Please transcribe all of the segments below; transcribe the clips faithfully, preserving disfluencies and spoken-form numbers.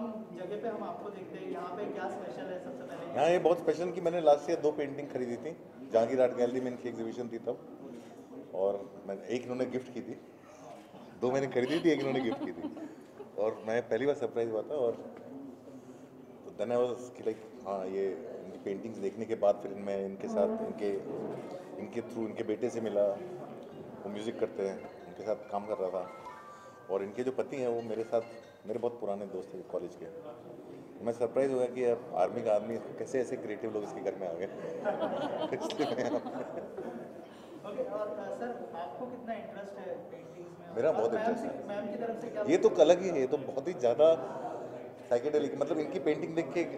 जगह पे हम आपको देखते हैं, यहाँ पे क्या स्पेशल है सबसे पहले? हाँ, ये बहुत स्पेशल कि मैंने लास्ट ईयर दो पेंटिंग खरीदी थी, जहांगीर आर्ट गैलरी में इनकी एग्जीबिशन थी तब, और मैंने एक इन्होंने गिफ्ट की थी, दो मैंने खरीदी थी, एक इन्होंने गिफ्ट की थी, और मैं पहली बार सरप्राइज हुआ था। और तो देन आई वाज कि लाइक हाँ, ये इनकी पेंटिंग्स देखने के बाद फिर मैं इनके साथ इनके इनके थ्रू इनके बेटे से मिला, वो म्यूज़िक करते हैं, उनके साथ काम कर रहा था, और इनके जो पति हैं वो मेरे साथ मेरे बहुत पुराने दोस्त हैं कॉलेज के। मैं सरप्राइज हुआ कि अब आर्मी का आदमी कैसे ऐसे क्रिएटिव लोग इसके घर में आ गए। इसलिए मैं ओके, और अ, सर आपको कितना इंटरेस्ट है पेंटिंग्स में? मेरा और बहुत मैम इंटरेस्ट से है। मैम की तरफ से क्या? ये तो अलग ही है, ये तो बहुत ही ज़्यादा साइकेडेलिक, मतलब इनकी पेंटिंग देख के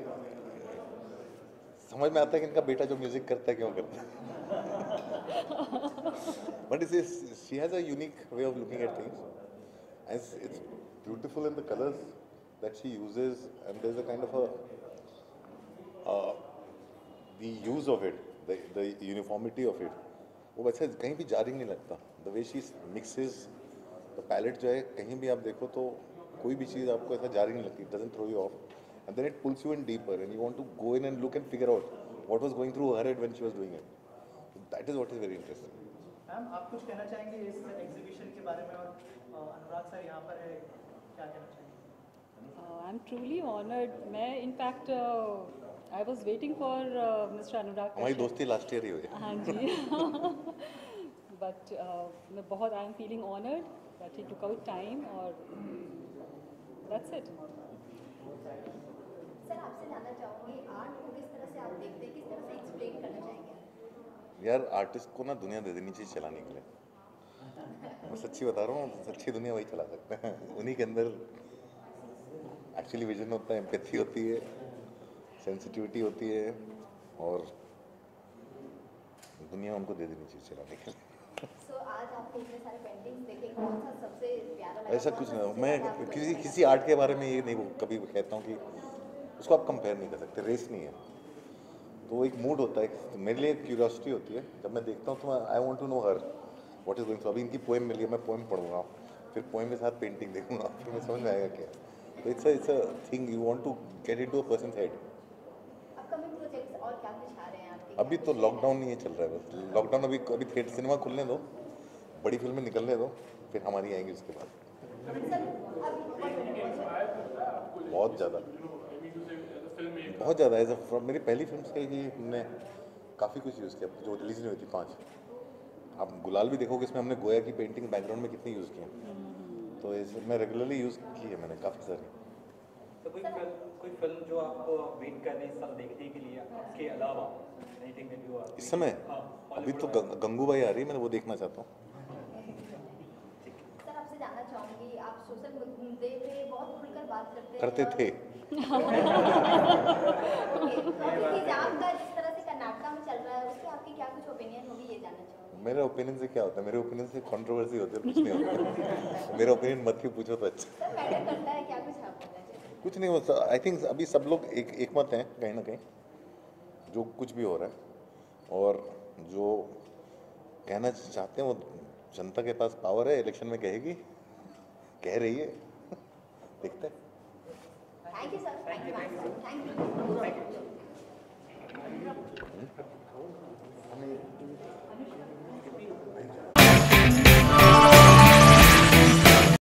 समझ में आता है कि इनका बेटा जो म्यूजिक करता है क्यों करता है। But is she has a unique way of looking at things, as it's beautiful in the colors that she uses, and there's a kind of a uh, the use of it, the, the uniformity of it, वो वैसे कहीं भी जारी नहीं लगता। the way she mixes the palette जो है, कहीं भी आप देखो तो कोई भी चीज़ आपको ऐसा जारी नहीं लगती, it doesn't throw you off, and then it pulls you in deeper and you want to go in and look and figure out what was going through her head when she was doing it. So that is what is very interesting. Ma'am आप कुछ कहना चाहेंगे इस exhibition के बारे में? और अ, अनुराग sir यहाँ पर है, क्या कहना चाहेंगे? I am truly honoured. मैं in fact I was waiting for mister Anurag हमारी कश्यप। दोस्ती लास्ट ईयर ही हुई। हाँ जी। बट मैं बहुत I am feeling honoured that he took out time, और दैट्स इट। सर आपसे जानना चाहूँगी, आर्ट को किस तरह से आप देखते हैं, किस तरह से एक्सप्लेन करना चाहेंगे? यार आर्टिस्ट को ना दुनिया दे देनी चाहिए चलाने के लिए, मैं सच्ची बता रहा हूँ, सच्ची दुनिया वही चला सकते हैं। उन्हीं के अंदर एक्चुअली विजन होता है, एम्पैथी होती है, सेंसिटिविटी होती है, और दुनिया उनको दे देनी चाहिए चलाने के लिए। सो आज आपने इतने सारे पेंटिंग्स देखे, कौन सा सबसे प्यारा लगा? ऐसा कौन कुछ सा नहीं, सबसे मैं ज़्यादा आपको किसी अच्छा किसी लगा? आर्ट के बारे में ये नहीं कभी कहता हूँ कि उसको आप कंपेयर नहीं कर सकते, रेस नहीं है, तो एक मूड होता है, तो मेरे लिए क्यूरियोसिटी होती है, जब मैं देखता हूँ तो I want to know her what is going. अभी इनकी पोएम मिली है, मैं पोएम पढ़ूंगा, फिर पोएम के साथ पेंटिंग देखूंगा, फिर मैं समझ में आएगा क्या। तो it's it's a thing you want to get into a person's head. Upcoming projects और क्या कुछ आ रहे हैं आपके? अभी तो लॉकडाउन नहीं चल रहा है, बस लॉकडाउन अभी अभी थिएटर सिनेमा खुलने दो, बड़ी फिल्में निकलने दो, फिर हमारी आएंगी उसके बाद। सर अभी बहुत ज़्यादा बहुत ज़्यादा एज अ मेरी पहली फिल्म से ही हमने काफ़ी कुछ यूज़ किया जो रिलीज नहीं हुई थी, पाँच। आप गुलाल भी देखोगे, इसमें हमने गोया की पेंटिंग बैकग्राउंड में कितनी यूज़ की है, तो इसमें रेगुलरली यूज़ की है मैंने काफ़ी सारी। तो कोई फिल्म कोई फिल्म जो आपको वेट कर रहे हैं इस साल देखने के लिए, उसके अलावा एनीथिंग दैट यू आर इस समय अभी तो गं- गंगूबाई आ रही है, मैं वो देखना चाहता हूँ। सर आपसे जानना चाहूँगी, आप सोशल मुद्दे पे बहुत खुलकर बात करते हैं करते और- थे। ओके, तो अभी हिजाब का जिस तरह से कर्नाटका में चल रहा है, उसके आपकी क्या कुछ ओपिनियन होगी, ये जानना चाहूँगी। मेरे ओपिनियन से क्या होता है, मेरे ओपिनियन से कंट्रोवर्सी होती है, कुछ नहीं होता। मेरा ओपिनियन मत ही पूछो तो अच्छा। सर मैटर करता है, क्या कुछ आप बोलना चाहिए? कुछ नहीं होता, आई थिंक अभी सब लोग एक एक मत हैं कहीं ना कहीं, जो कुछ भी हो रहा है, और जो कहना चाहते हैं वो जनता के पास पावर है, इलेक्शन में कहेगी, कह रही है, देखते हैं। Thank you sir, thank you, thank you.